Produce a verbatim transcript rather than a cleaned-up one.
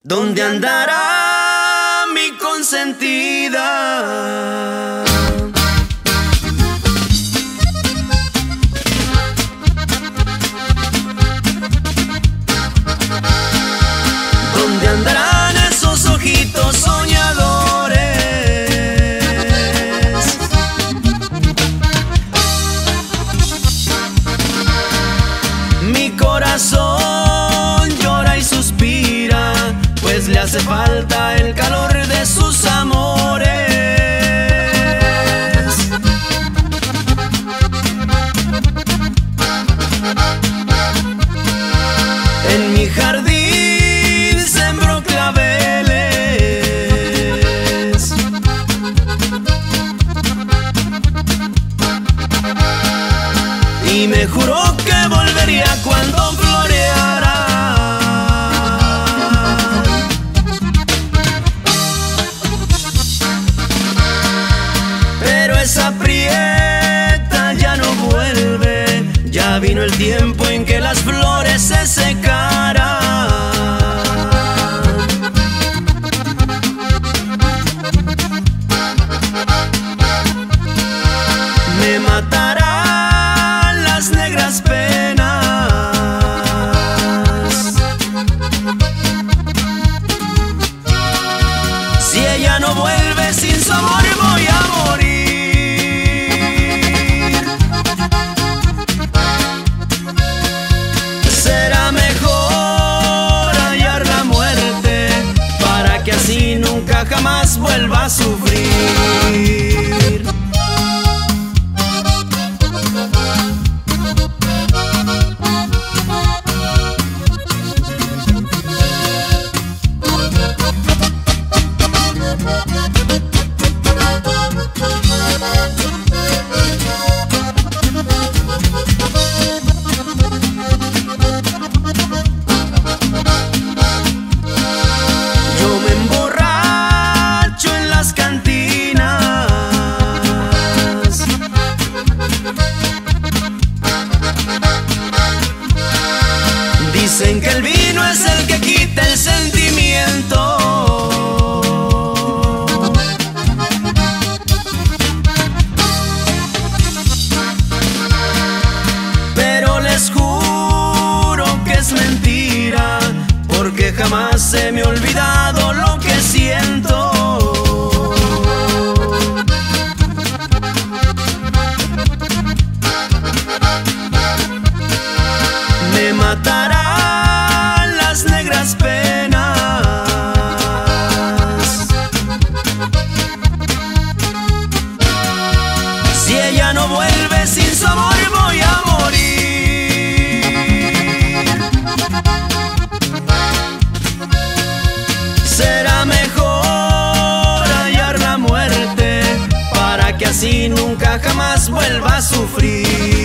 ¿Dónde andará mi consentida? ¿Dónde andarán esos ojitos soñadores? Mi corazón llora y suspira, pues le hace falta el calor de sus amores. En mi jardín sembró claveles y me juró que volvería cuando floreara. Esa prieta ya no vuelve, ya vino el tiempo en que las flores se secarán. Me matarán las negras penas si ella no vuelve. Sin su amor voy a morir. Así nunca jamás vuelva a sufrir. Dicen que el vino es el que quita el sentimiento, pero les juro que es mentira, porque jamás se me ha olvidado lo que siento. Me matarán las negras penas si ella no vuelve. Sin su amor voy a morir. Será mejor hallar la muerte para que así nunca jamás vuelva a sufrir.